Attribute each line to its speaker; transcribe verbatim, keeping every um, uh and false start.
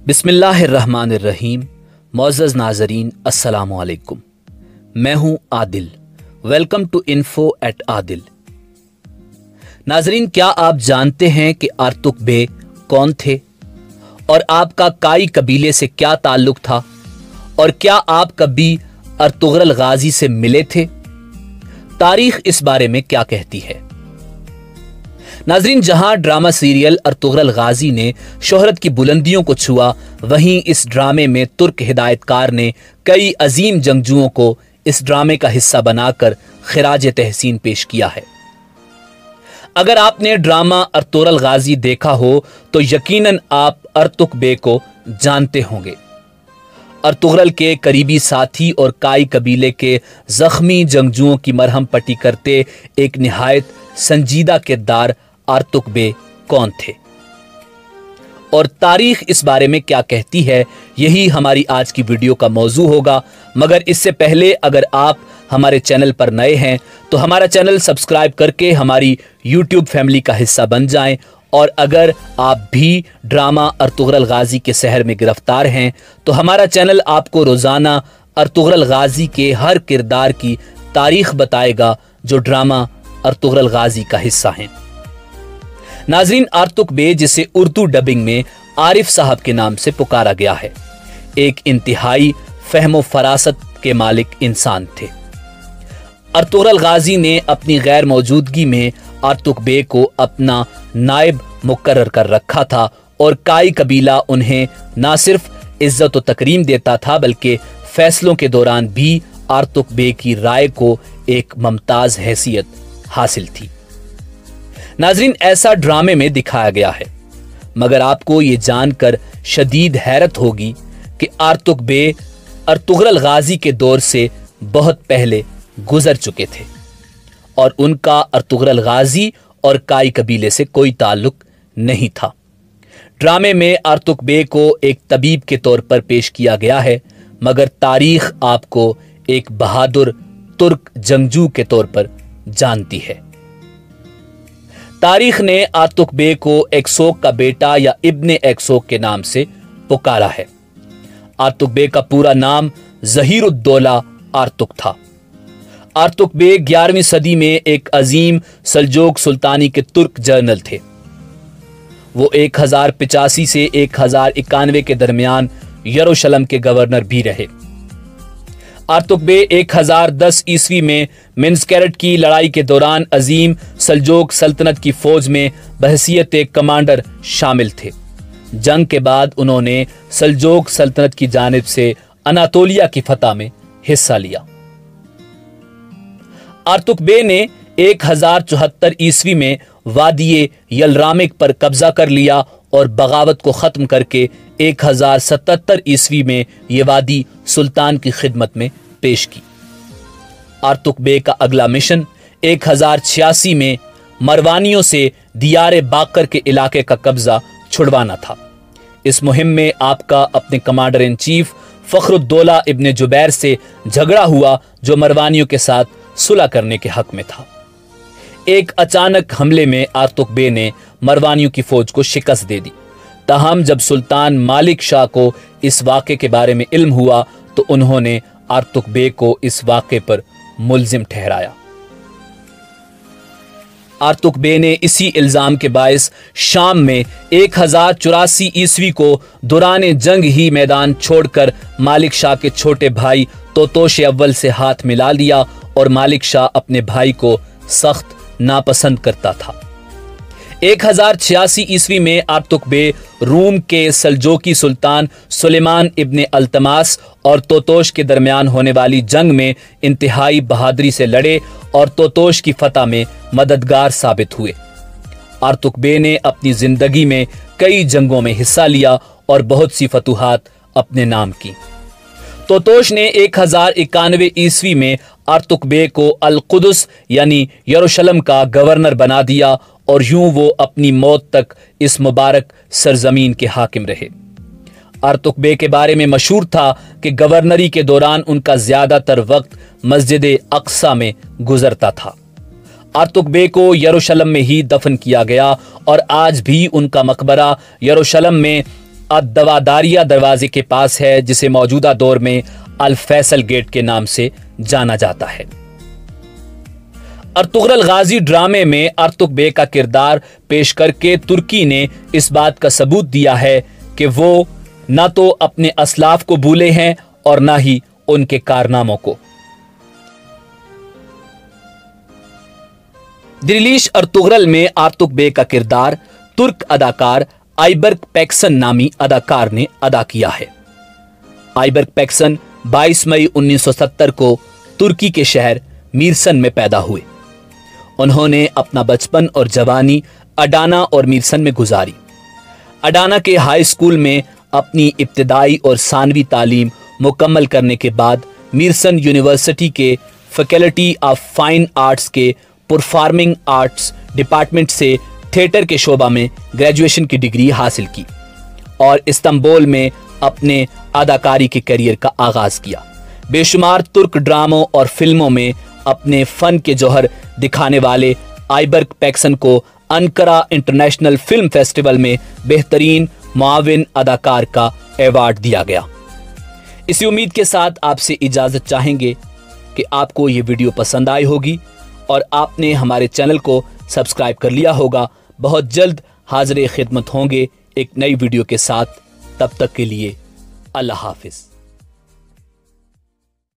Speaker 1: बिस्मिल्लाहिर्रहमानिर्रहीम। मुअज़्ज़ज़ नाज़रीन, अस्सलामु अलैकुम। मैं हूं Adil. Welcome to info at Adil. नाज़रीन, क्या आप जानते हैं कि अर्तुक बे कौन थे और आपका काई कबीले से क्या ताल्लुक था, और क्या आप कभी अर्तुगरुल गाजी से मिले थे? तारीख इस बारे में क्या कहती है? नाज़रीन, जहां ड्रामा सीरियल अर्तुगरुल गाजी ने शोहरत की बुलंदियों को छुआ, वहीं इस ड्रामे में तुर्क हिदायतकार ने कई अजीम जंगजुओं को इस ड्रामे का हिस्सा बनाकर खिराज तहसीन पेश किया है। अगर आपने ड्रामा अर्तुगरुल गाजी देखा हो तो यकीनन आप अर्तुक बे को जानते होंगे। अर्तुगरुल के करीबी साथी और काई कबीले के जख्मी जंगजुओं की मरहम पट्टी करते एक निहायत संजीदा किरदार अर्तुक बे कौन थे और तारीख इस बारे में क्या कहती है, यही हमारी आज की वीडियो का मौजू होगा। मगर इससे पहले अगर आप हमारे चैनल पर नए हैं तो हमारा चैनल सब्सक्राइब करके हमारी यूट्यूब फैमिली का हिस्सा बन जाएं, और अगर आप भी ड्रामा अर्तुगरुल गाजी के सहर में गिरफ्तार हैं तो हमारा चैनल आपको रोज़ाना अर्तुगरुल गाजी के हर किरदार की तारीख बताएगा जो ड्रामा अर्तुगरुल गाजी का हिस्सा हैं। नाज़रीन, अर्तुक बे, जिसे उर्दू डबिंग में आरिफ साहब के नाम से पुकारा गया है, एक इंतहाई फहमो फरासत के मालिक इंसान थे। अर्तुगरुल गाजी ने अपनी गैर मौजूदगी में अर्तुक बे को अपना नायब मुकर्रर कर रखा था, और काई कबीला उन्हें न सिर्फ इज्जत व तकरीम देता था बल्कि फैसलों के दौरान भी अर्तुक बे की राय को एक मुमताज हैसियत हासिल थी। नाज़रीन, ऐसा ड्रामे में दिखाया गया है, मगर आपको ये जानकर शदीद हैरत होगी कि अर्तुक बे अर्तुगरुल गाजी के दौर से बहुत पहले गुजर चुके थे और उनका अर्तुगरुल गाजी और काई कबीले से कोई ताल्लुक नहीं था। ड्रामे में अर्तुक बे को एक तबीब के तौर पर पेश किया गया है, मगर तारीख आपको एक बहादुर तुर्क जंगजू के तौर पर जानती है। तारीख ने अर्तुक बे को एक्सोक का बेटा या इब्ने एक्सोक के नाम से पुकारा है। अर्तुक बे का पूरा नाम ज़हीरुद्दौला अर्तुक था। अर्तुक बे ग्यारहवीं सदी में एक अजीम सल्जोक सुल्तानी के तुर्क जनरल थे। वो एक हजार पिचासी से एक हजार इक्यानवे के दरमियान यरूशलेम के गवर्नर भी रहे। अर्तुक बे एक हजार दस ईस्वी में मिन्स्कैरेट की लड़ाई के दौरान अजीम सल्जोक सल्तनत की फौज में बहसियत एक कमांडर शामिल थे। जंग के बाद उन्होंने सल्जोक सल्तनत की जानिब से अनातोलिया की फतह में हिस्सा लिया। अर्तुक बे ने एक हजार चौहत्तर ईस्वी में वादिये यलरामिक पर कब्जा कर लिया और बगावत को खत्म करके एक हजार सतहत्तर ईस्वी में ये वादी सुल्तान की खिदमत में पेश की। अर्तुक बे का अगला मिशन एक हजार छियासी में मरवानियों से दियारे बाकर के इलाके का कब्जा छुड़वाना था। इस मुहिम में आपका अपने commander in chief Fakhruddaula Ibne Zubair से झगड़ा हुआ, जो मरवानियों के साथ सुलह करने के हक में था। एक अचानक हमले में अर्तुक बे ने मरवानियों की फौज को शिकस्त दे दी। ताहम जब सुल्तान मालिक शाह को इस वाक़े के बारे में इल्म हुआ तो उन्होंने अर्तुक बे को इस वाक़े पर मुल्जिम ठहराया। अर्तुक बे ने इसी इल्जाम के बायस शाम में एक हजार चौरासी ईस्वी को दौरान जंग ही मैदान छोड़कर मालिक शाह के छोटे भाई तोतोश अव्वल से हाथ मिला लिया, और मालिक शाह अपने भाई को सख्त नापसंद करता था। एक हजार छियासी ईस्वी में अर्तुक बे रूम के सल्जोकी सुल्तान सुलेमान इब्ने अल्तमास और तोतोश के दरमियान होने वाली जंग में इंतहाई बहादुरी से लड़े और तोतोश की फतह में मददगार साबित हुए। अर्तुक बे ने अपनी जिंदगी में कई जंगों में हिस्सा लिया और बहुत सी फतूहात अपने नाम की। तोतोश ने एक हजार इक्यानवे ईस्वी में अर्तुक बे को अल कुदस यानी यरूशलेम का गवर्नर बना दिया, और यूं वो अपनी मौत तक इस मुबारक सरजमीन के हाकिम रहे। अर्तुक बे के बारे में मशहूर था कि गवर्नरी के दौरान उनका ज्यादातर वक्त मस्जिद अक्सा में गुजरता था। अर्तुक बे को यरूशलेम में ही दफन किया गया और आज भी उनका मकबरा यरूशलेम में الدواداریہ دروازے کے پاس ہے، جسے موجودہ دور میں الفیصل گیٹ کے نام سے جانا جاتا ہے۔ ارطغرل غازی ڈرامے میں ارتک بے کا کردار پیش کر کے ترکی نے اس بات کا ثبوت دیا ہے کہ وہ نہ تو اپنے اسلاف کو بھولے ہیں اور نہ ہی ان کے کارناموں کو۔ دریلیش ارطغرل میں ارتک بے کا کردار ترک اداکار آئیبرگ پیکسن نامی اداکار نے ادا کیا ہے۔ آئیبرگ پیکسن بائیس مئی انیس سو ستر کو ترکی کے شہر میرسن میں پیدا ہوئے۔ انہوں نے اپنا بچپن اور جوانی اڈانا اور میرسن میں گزاری۔ اڈانا کے ہائی اسکول میں اپنی ابتدائی اور ثانوی تعلیم مکمل کرنے کے بعد میرسن یونیورسٹی کے فیکلٹی آف فائن آرٹس کے پرفارمنگ آرٹس ڈپارٹمنٹ سے تھیٹر کے شعبہ میں گریجویشن کی ڈگری حاصل کی اور استنبول میں اپنے اداکاری کے کیریئر کا آغاز کیا۔ بے شمار ترک ڈراموں اور فلموں میں اپنے فن کے جوہر دکھانے والے آئیبرگ پیکسن کو انکرا انٹرنیشنل فلم فیسٹیول میں بہترین معاون اداکار کا ایوارڈ دیا گیا۔ اسی امید کے ساتھ آپ سے اجازت چاہیں گے کہ آپ کو یہ ویڈیو پسند آئی ہوگی اور آپ نے ہمارے چینل کو سبسکرائب کر لیا ہوگا۔ بہت جلد حاضر خدمت ہوں گے ایک نئی ویڈیو کے ساتھ، تب تک کے لیے اللہ حافظ۔